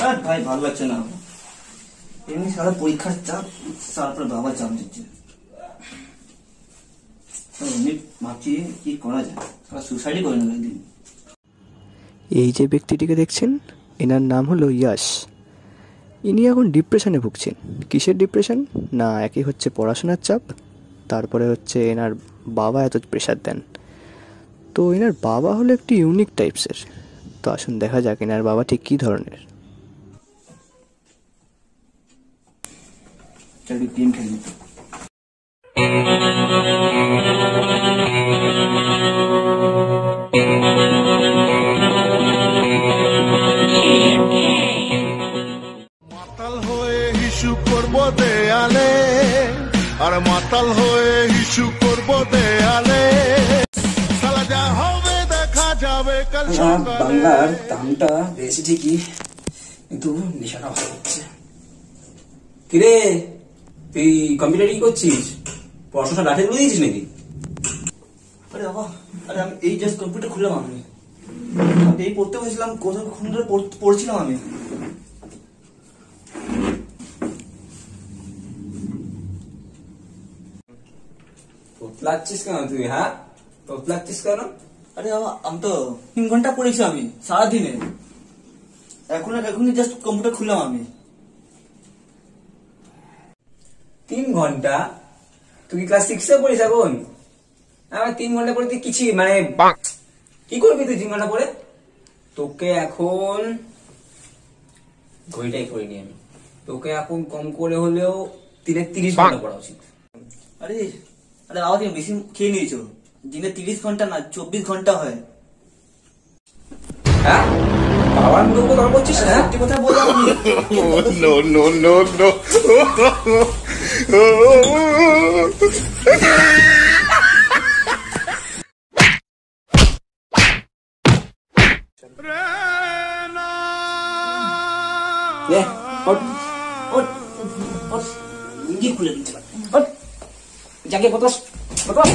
আর ভাই ভালো লাগছে না, এমনি সারা পরীক্ষার চাপ, তারপর বাবা চাপ দিচ্ছে। ভাবছি কি করা যায়, সুসাইডই করে নেবে একদিন। এই যে ব্যক্তিটিকে দেখছেন, এনার নাম হলো ইয়াশ। ইনি এখন ডিপ্রেশনে ভুগছেন। কিসের ডিপ্রেশন না, একই হচ্ছে পড়াশোনার চাপ, তারপরে হচ্ছে এনার বাবা এত প্রেশার দেন। তো এনার বাবা হলো একটি ইউনিক টাইপসের। তো আসুন দেখা যাক এনার বাবা ঠিক কী ধরনের। গেম খেলি। মাতাল হয়ে হিসু করবো দেয়ালে, আর মাতাল হয়ে হিসু করবো দেয়ালে, সালা যা হবে দেখা যাবে কাল সকালে। বাংলার দামটা বেশি ঠিকই, কিন্তু নেশাটা ভালো হচ্ছে। কিরে তুই কম্পিউটার কি করছিস? পড়াশোনা লাঠি তুলে দিয়েছিস নাকি? আরে বাবা, আরে আমি এই জাস্ট কম্পিউটার খুললাম, আমি এই পড়তে বসেছিলাম, কতক্ষণ ধরে পড়ছিলাম আমি। তোতলাচ্ছিস কেন তুই? হ্যাঁ, তোতলাচ্ছিস কেন? আরে বাবা, আমি তো 3 ঘন্টা পড়েছি আমি সারাদিনে, এখনই জাস্ট কম্পিউটার খুললাম আমি। 3 ঘন্টা? তুই ক্লাস 6 এ পড়িস এখন? আমার 3 ঘন্টা পরে তুই কিছু মানে কি করবি তুই 3 ঘন্টা পরে? তোকে এখন ঘড়িটাই করে নি আমি, তোকে এখন কম করে হলেও 30 ঘন্টা পড়া উচিত। আরে আরে বাবা, তুমি বেশি খেয়ে নিয়েছো। দিনে 30 ঘন্টা না, 24 ঘন্টা হয়। হ্যাঁ, বাবার মুখে কথা বলছিস না? সত্যি কথা বললাম আমি। No, no, no, no. লে, ওঠ, ওঠ, ওঠ, নিজে খুলে দিতে পারে। ওঠ, জাগে বতস, বতস।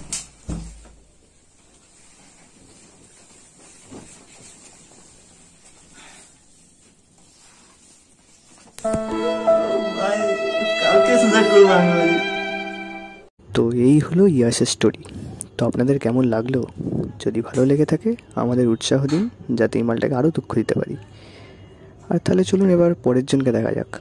কালকে সুসাইড করবো আমি। তো এই হলো ইয়াশের স্টোরি। তো আপনাদের কেমন লাগলো? যদি ভালো লেগে থাকে আমাদের উৎসাহ দিন, যাতে এই মালটাকে আরও দুঃখ দিতে পারি। আর তাহলে চলুন এবার পরের জনকে দেখা যাক।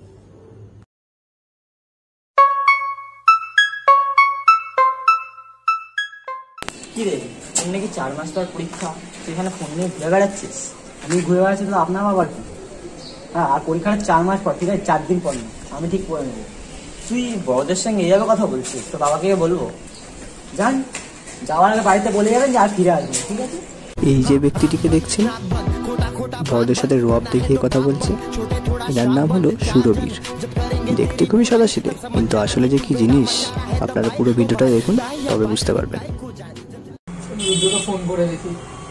কি রে, তুমি নাকি 4 মাস পর পরীক্ষা, সেখানে ফোন নিয়ে ঘুরে বেড়াচ্ছিস? আমি ঘুরে বেড়াচ্ছি তো আপনার আবার কি? হ্যাঁ, আর পরীক্ষাটা 4 মাস পর, ঠিক আছে? 4 দিন পর না, আমি ঠিক করে নেবো। তুই বড়দের সঙ্গে এইভাবে কথা বলছিস, তো বাবাকে বলবো। যান, যাওয়ার আগে বাড়িতে বলে যাবেন যে আর ফিরে আসবেন, ঠিক আছে? এই যে ব্যক্তিটিকে দেখছেন, বড়দের সাথে রব দেখিয়ে কথা বলছে, এনার নাম হলো সুরবীর। দেখতে খুবই সাদাসিধে, কিন্তু আসলে যে কি জিনিস আপনারা পুরো ভিডিওটা দেখুন, তবে বুঝতে পারবেন। ফোন করে দেখি।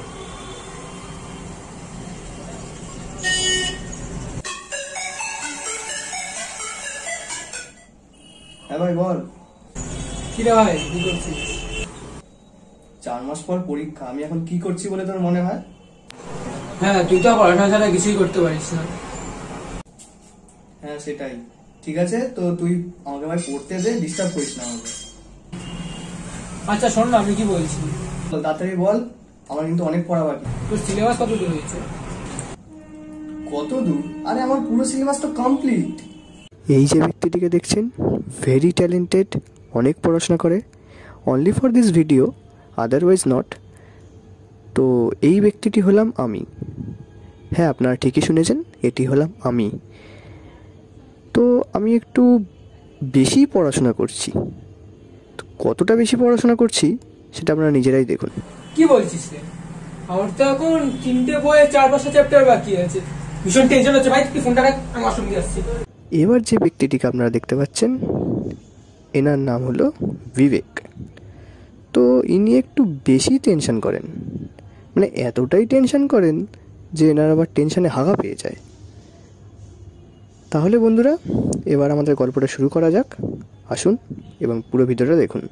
হ্যাঁ ভাই বল। কি রে ভাই, কি করছিস? 4 মাস পর পরীক্ষা, আমি এখন কি করছি বলে তোর মনে হয়? হ্যাঁ, তুই তো পড়াশোনা ছাড়া কিছুই করতে পারিস না। হ্যাঁ সেটাই, ঠিক আছে। তো তুই আমাকে ভাই পড়তে দে, ডিস্টার্ব করিস না আমাকে। আচ্ছা শোন না, আমি কি বলছি, তাড়াতাড়ি বল, আমার কিন্তু অনেক পড়া বাকি। তোর সিলেবাস কত দূর হয়েছে? কত দূর? আরে আমার পুরো সিলেবাস তো কমপ্লিট। এই যে ব্যক্তিটিকে দেখছেন, ভেরি ট্যালেন্টেড, অনেক পড়াশোনা করে, only for this video, otherwise not. তো এই ব্যক্তিটি হলাম আমি। হ্যাঁ, আপনারা ঠিকই শুনেছেন, এটি হলাম আমি। তো আমি একটু বেশি পড়াশোনা করছি। তো কতটা বেশি পড়াশোনা করছি সেটা আপনারা নিজেরাই দেখুন। কি বলছিস রে? আমার তো এখন 3টে বইয়ে 4-5টা চ্যাপ্টার বাকি আছে, ভীষণ টেনশন হচ্ছে ভাই। তুই ফোনটা রাখ, আমি অসুবিধা আসছি। এবার যে ব্যক্তিটিকে আপনারা দেখতে পাচ্ছেন, এনার নাম হলো বিবেক। তো ইনি একটু বেশি টেনশন করেন, মানে এতটাই টেনশন করেন যে এনার আবার টেনশনে হাগা পেয়ে যায়। তাহলে বন্ধুরা, এবার আমাদের গল্পটা শুরু করা যাক। আসুন এবং পুরো ভিডিওটা দেখুন।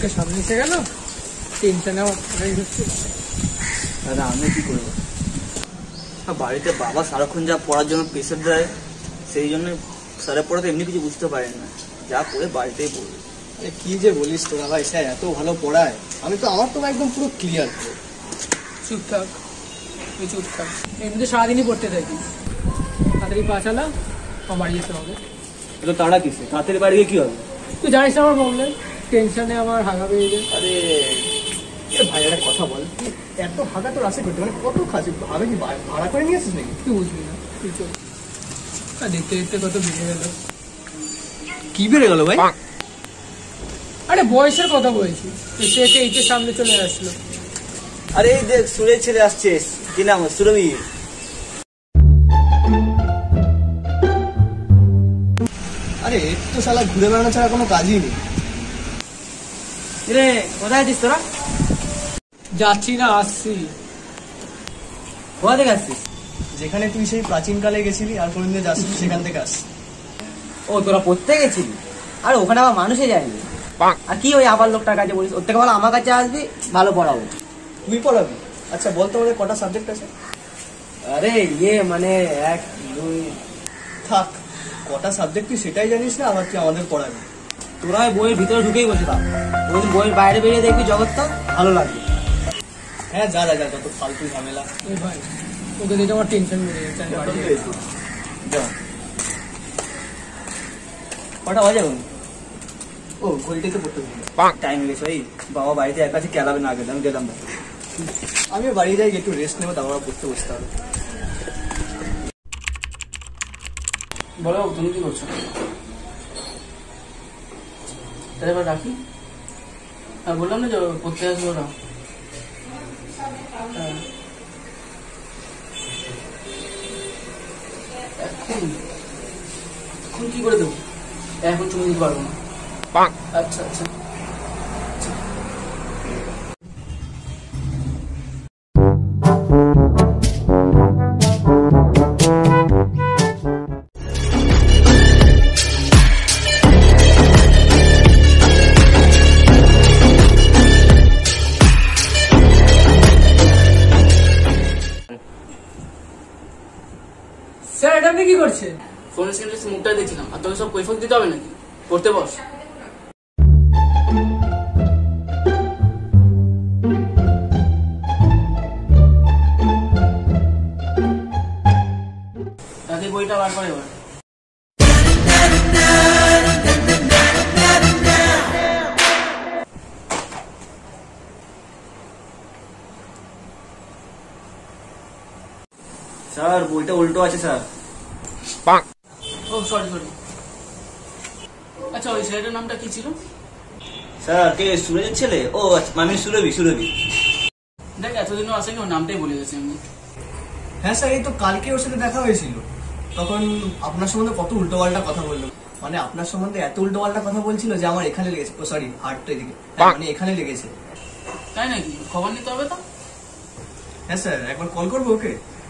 পরীক্ষা সামনে এসে গেল, টেনশনে আমার হচ্ছে। দাদা আমি কি করবো, বাড়িতে বাবা সারাক্ষণ যা পড়ার জন্য প্রেশার দেয়, সেই জন্য স্যারের পড়াতে এমনি কিছু বুঝতে পারেন না, যা পড়ে বাড়িতেই পড়বে। কি যে বলিস তোরা ভাই, স্যার এত ভালো পড়ায়, আমি তো আমার তো একদম পুরো ক্লিয়ার। চুপ থাক, তুই চুপ থাক, এমনিতে সারাদিনই পড়তে থাকি। তাড়াতাড়ি পা চালা, আমার বাড়ি যেতে হবে। তো তাড়া কিসে, তাড়াতাড়ি বাড়ি গিয়ে কি হবে? তুই জানিস না আমার প্রবলেম, টেনশনে আমার হাগা পেয়ে যায়। আরে ভাই একটা কথা বল, এত ভাড়া তোর আসে করতে, মানে কত খাচ্ছি ভাবে কি ভাড়া করে নিয়ে আসিস নাকি? তুই বুঝবি না, তুই চল। দেখতে দেখতে কত বেড়ে গেল। কি বেড়ে গেল ভাই? আরে বয়সের কথা বলছি, সে এইচের সামনে চলে আসলো। আরে এই দেখ সুরের ছেলে আসছে, কি নাম সুরবি। আরে এর তো শালা ঘুরে বেড়ানো ছাড়া কোনো কাজই নেই। রে কোথায় আছিস তোরা? যাচ্ছি না, আসছি। কোথা থেকে আসছিস? যেখানে তুই সেই প্রাচীনকালে গেছিলি আর কোনদিন যাচ্ছিস সেখান থেকে আসছিস। ও তোরা পড়তে গেছিলি? আর ওখানে আবার মানুষই যায়নি। আর কি ওই আবার লোকটার কাছে বলিস, ওর থেকে ভালো আমার কাছে আসবি, ভালো পড়াবো। তুই পড়াবি? আচ্ছা বল তো আমাদের কটা সাবজেক্ট আছে? আরে মানে 1 2 থাক, কটা সাবজেক্ট তুই সেটাই জানিস না, আবার তুই আমাদের পড়াবি। তোরা ওই বইয়ের ভিতরে ঢুকেই বসে থাক, ওই বইয়ের বাইরে বেরিয়ে দেখবি জগৎটা ভালো লাগবে। হ্যাঁ যা যত ফালতু ঝামেলা। এই ভাই, ওকে দেখে আমার টেনশন বেড়ে যাচ্ছে, আমি বাড়ি যাই। যা। কটা বাজে এখন? ও ঘড়িটাতে পড়তে হবে। টাইম গেছে ওই বাবা বাড়িতে এক কাছে খেলাবে না গেলে, আমি গেলাম না। আমিও বাড়ি যাই, একটু রেস্ট নেবো, তারপর পড়তে বসতে হবে। বলো তুমি কি করছো? তাহলে এবার রাখি। আর বললাম না যে পড়তে আসবো না। এখন কি করে দেবো? এখন চলে দিতে পারবো না। আচ্ছা আচ্ছা। স্যার এটা আপনি কি করছেন? ফোন স্ক্রিনে মুখটা দেখছিলাম। আর তোকে সব কৈফিয়ত দিতে হবে নাকি? পড়তে বস। তাকে বইটা বার করে এবার। স্যার বইটা উল্টো আছে স্যার। ও সরি। আচ্ছা ওই ছেলেটার নামটা কি ছিল? স্যার কে সুরজের ছেলে? ও আচ্ছা, আমি সুরভি। দেখ এতদিনও আসেনি, ওর নামটাই বলে গেছে এমনি। হ্যাঁ স্যার, এই তো কালকে ওর সাথে দেখা হয়েছিল, তখন আপনার সম্বন্ধে কত উল্টোপাল্টা কথা বললো। মানে আপনার সম্বন্ধে এত উল্টোপাল্টা কথা বলছিল যে আমার এখানে লেগেছে। ও সরি, হার্টটা এদিকে, মানে এখানে লেগেছে। তাই নাকি? খবর নিতে হবে তো। হ্যাঁ স্যার, একবার কল করবো ওকে?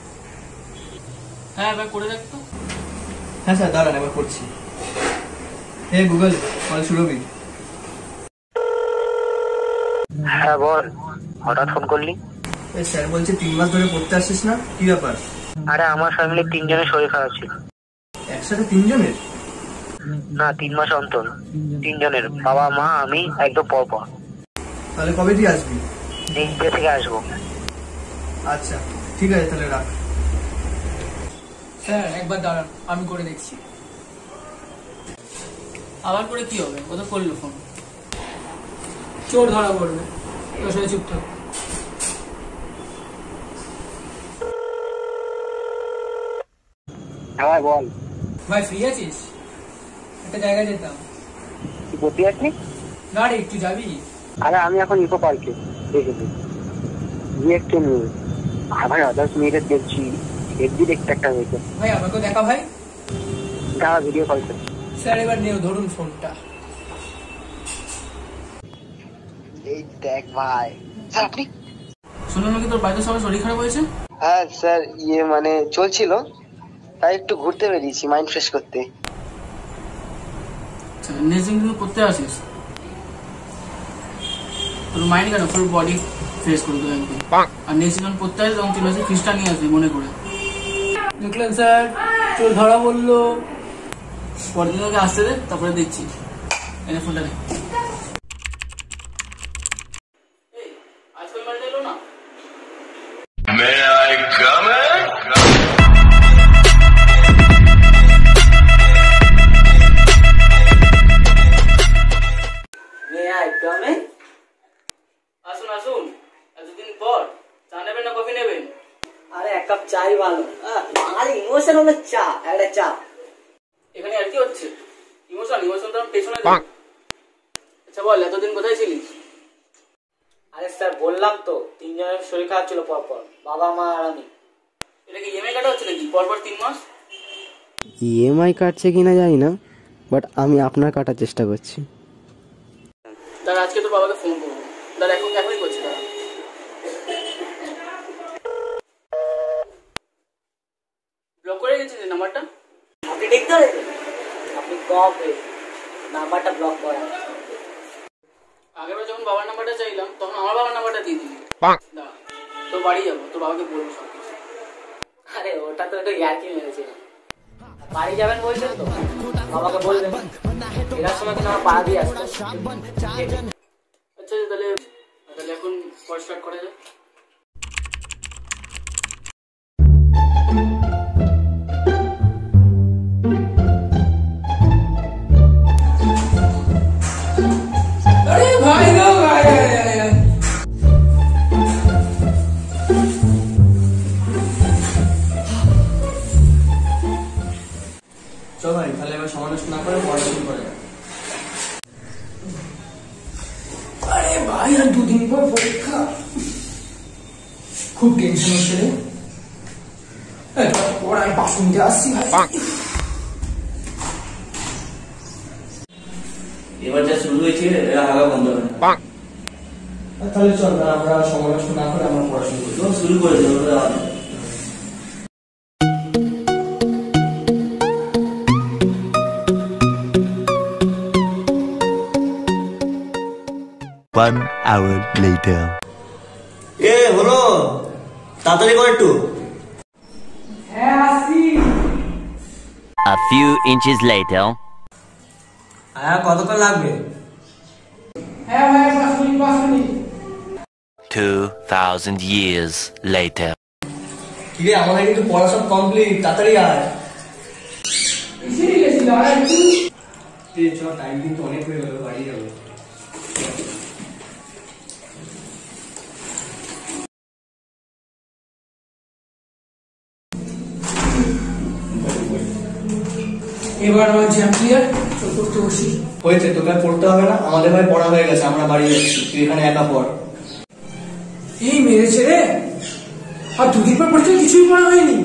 হ্যাঁ এবার করে দেখ তো। হ্যাঁ স্যার দাঁড়ান, একবার করছি। Hey Google, call Surabhi. হ্যাঁ বল, হঠাৎ ফোন করলি? স্যার বলছে 3 মাস ধরে পড়তে আসছিস না, কি ব্যাপার? আরে আমার ফ্যামিলির 3 জনের শরীর খারাপ ছিল। একসাথে 3 জনের? না 3 মাস অন্তর, 3 জনের, বাবা মা আমি, একদম পর। তাহলে কবে তুই আসবি? নেক্সট থেকে আসবো। আচ্ছা ঠিক আছে, তাহলে রাখ। স্যার একবার দাঁড়ান, আমি করে দেখছি। আবার করে কি হবে? ও তো করলো ফোন। চোর ধরা পড়বে, তোর সাথে চুপ থাক। হ্যাঁ বল। ভাই ফ্রি আছিস? একটা জায়গায় যেতাম। তুই পড়তে আসনি? না রে, একটু যাবি? আরে আমি এখন ইকো পার্কে দেখেছি, একটা নিউজ। আবার আদার্স মেয়েদের দেখছি, হেভি দেখতে একটা হয়েছে। ভাই আমাকেও দেখা ভাই। দাঁড়া ভিডিও কল করছি। স্যার এবার নিও, ধরুন ফোনটা। এই দেখ ভাই। স্যার আপনি? শুনলাম নাকি তোর বাড়িতে সবার শরীর খারাপ হয়েছে? হ্যাঁ স্যার, মানে চলছিল, তাই একটু ঘুরতে বেরিয়েছি মাইন্ড ফ্রেশ করতে। নেক্সট দিন কিন্তু করতে আসিস। তোর মাইন্ড কেন ফুল বডি ফ্রেশ করে দেবো একদম। আর নেক্সট যখন পড়তে আসবে তখন চলে আসে ফিসটা নিয়ে আসবে মনে করে। দেখলেন স্যার, চোর ধরা বললো, পরের দিন ওকে আসতে দে, তারপরে দেখছি। এনে ফোনটা দে। আজকাল বাড়িতে এলো না? May I come in? আসুন আসুন, এতদিন পর। চা নেবেন না কফি নেবেন? আরে এক কাপ চাই ভালো। বাঙালি ইমোশন হলো চা, একটা চা। এখানে আর কি হচ্ছে? ইমোশন তো পেছনে। আচ্ছা বল, এতদিন কোথায় ছিলিস? আরে স্যার বললাম তো, তিনজনের শরীর খারাপ ছিল পরপর, বাবা মা আর আমি। এটা কি ইএমআই কাটা হচ্ছে নাকি পরপর 3 মাস? ইএমআই কাটছে কিনা জানি না, বাট আমি আপনার কাটার চেষ্টা করছি। তার আজকে তোর বাবাকে ফোন করবো। তার এখনই করছি। তারা ব্লক করে গেছিস নাম্বারটা? আপনি ঠিক ধরেছেন, আপনি কম নাম্বারটা ব্লক করেন। আগেরবার যখন বাবার নাম্বারটা চাইলাম তখন আমার বাবার নাম্বারটা দিয়ে দিলি। দাঁড়া, তোর বাড়ি যাবো, তোর বাবাকে বলবো সব কিছু। আরে ওটা তো একটু ইয়ার্কি মেরেছিলাম। বাড়ি যাবেন বলছেন তো, বাবাকে বলবেন এরার সময় কিন্তু আমার পাড়া দিয়ে আসতে। আচ্ছা তাহলে এখন পড়া স্টার্ট করা যায়। আরে ভাই গো ভাই, চল ভাই, তাহলে এবার সমালোচনা না করে পড়া শুরু করা যাক। আরে ভাই, আর 2 দিন পর পরীক্ষা, খুব টেনশন হচ্ছে রে। পড়ায় 5 মিনিটে আসছি ভাই। এবার যা শুরু হয়েছে আগা বন্ধ হবে না। তাহলে চল আমরা সমালোচনা না করে আমরা পড়াশোনা করি। শুরু করে দেবো। One hour later. এ হলো, তাড়াতাড়ি কর একটু। হ্যাঁ আসছি। A few inches later. হ্যাঁ, কতক্ষণ লাগবে? হ্যাঁ ভাই, 5 মিনিট। 2000 years later. কিরে, আমাদের কিন্তু পড়া সব কমপ্লিট, তাড়াতাড়ি আয়। এসেই গেছিল, আর একটু। চল, টাইম কিন্তু অনেক হয়ে গেল, বাড়ি যাবো। এবার আমার জ্যাম ক্লিয়ার, চল করতে বসি। হয়েছে, তোকে আর পড়তে হবে না, আমাদের ভাই পড়া হয়ে গেছে, আমরা বাড়ি যাচ্ছি, তুই এখানে একা পড়। এই মেরেছে রে, আর 2 দিন পর পড়তে কিছুই পড়া হয়নি।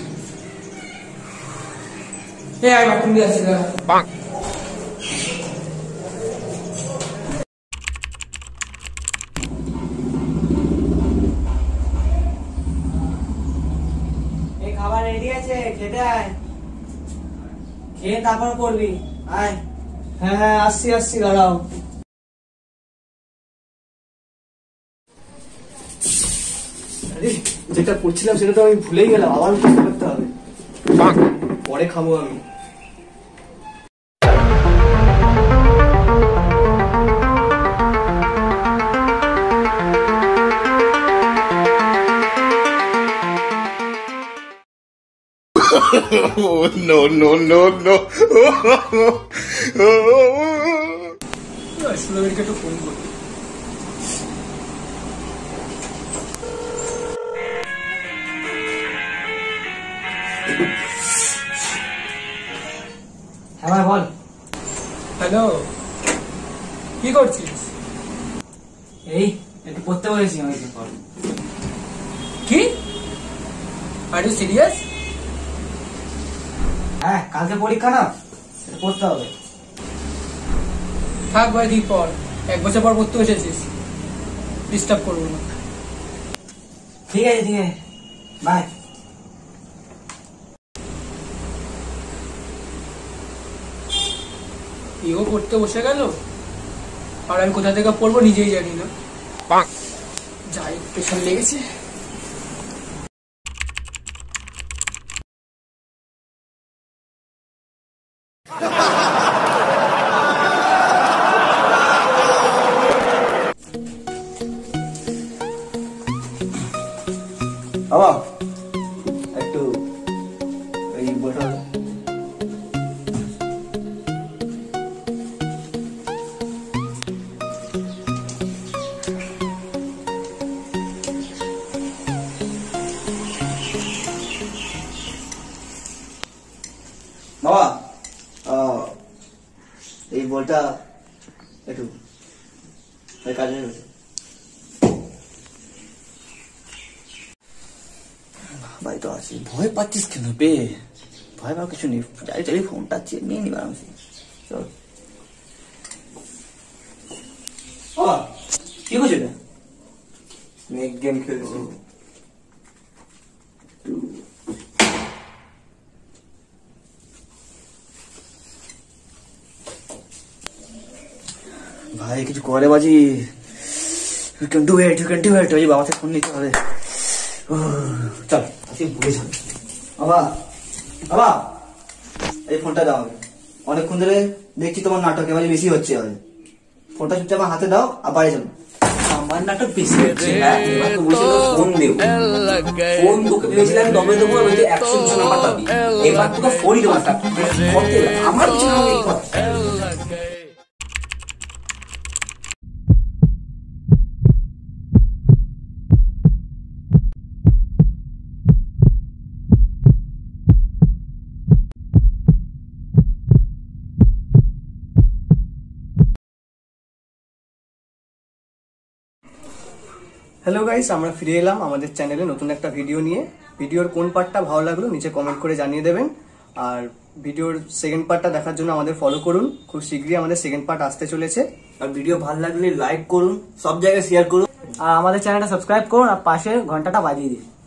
আয় বাথরুম দিয়ে আসছি। এই খাবার রেডি আছে, খেতে আয়। খেয়ে তারপর পড়বি, আয়। হ্যাঁ হ্যাঁ, আসছি দাঁড়াও। আরে, যেটা পড়ছিলাম সেটা তো আমি ভুলেই গেলাম, আবার মুখস্থ করতে হবে। পরে খাবো আমি। No. সুরভীরকে একটু ফোন করি। হ্যাঁ ভাই বল। হ্যালো, কি করছিস? এই একটু পড়তে বলেছি অনেকদিন পর। কি? Are you serious? হ্যাঁ, কালকে পরীক্ষা না, সেটা পড়তে হবে। থাক ভাই, দিন পর, 1 বছর পর পড়তে এসেছিস, ডিস্টার্ব করবো না। ঠিক আছে, বাই। ইও পড়তে বসে গেল, আর আমি কোথা থেকে পড়বো নিজেই জানি না। যাই পেছন লেগেছে। বাবা একটু এই বলটা বাবা এই বলটা একটু কাজে ভাই তো আছি। ভয় পাচ্ছিস কেন বে? ভয় পাওয়ার কিছু নেই, যাই চাই ফোনটা নিয়ে নিবা আরামসে। চল কি করছো এটা? মেক গেম খেলছি। ভাই কিছু করে বাজি, you can do it, ওই বাবা থেকে ফোন নিতে হবে। চল আজকে ভুলে যাবে। বাবা বাবা এই ফোনটা দাও, অনেকক্ষণ ধরে দেখছি তোমার নাটক এবারে বেশি হচ্ছে। ফোনটা চুপচাপ আমার হাতে দাও আর বাড়ি যাবো। আমার নাটক বেশি হচ্ছে। এবার তো বলছিল ফোন দেবো, ফোন তোকে ভেবেছিলাম দমে দেবো, 100 নাম্বার পাবি। এবার তোকে ফোনই দেবো একটা, আমার পিছনে এই কথা। হ্যালো গাইস, আমরা ফিরে এলাম আমাদের চ্যানেলে নতুন একটা ভিডিও নিয়ে। ভিডিওর কোন পার্টটা ভালো লাগলো নিচে কমেন্ট করে জানিয়ে দেবেন। আর ভিডিওর সেকেন্ড পার্টটা দেখার জন্য আমাদের ফলো করুন, খুব শীঘ্রই আমাদের সেকেন্ড পার্ট আসতে চলেছে। আর ভিডিও ভালো লাগলে লাইক করুন, সব জায়গায় শেয়ার করুন, আর আমাদের চ্যানেলটা সাবস্ক্রাইব করুন আর পাশে ঘন্টাটা বাজিয়ে দিন।